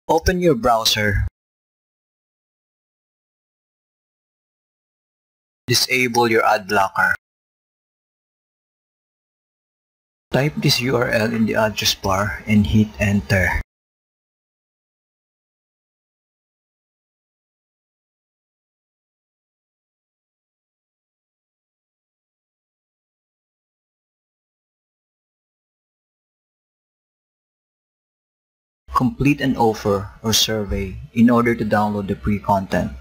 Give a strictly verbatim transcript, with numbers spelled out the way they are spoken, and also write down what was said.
Open your browser. Disable your ad blocker. Type this U R L in the address bar and hit enter. Complete an offer or survey in order to download the free content.